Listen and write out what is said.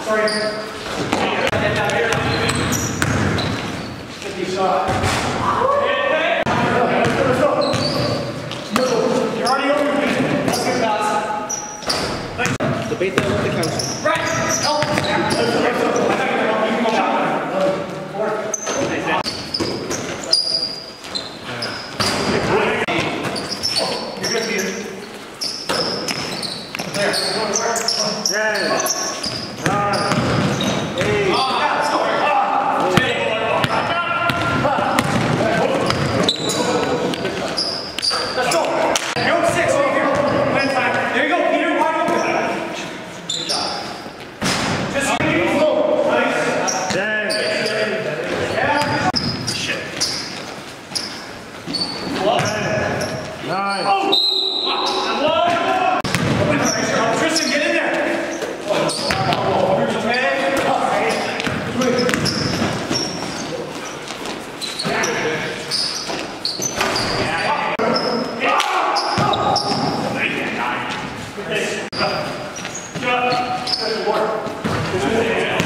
Debate that with the council. Right. Help. You're good, Peter. There. 10, 9, 8. Let's go. Let's go. You're 6 over here. Win time. There you go, Peter. Wide open. Good job. Just slow. Nice. 10. Shit. 9. Oh! Tristan, get in there. Yeah.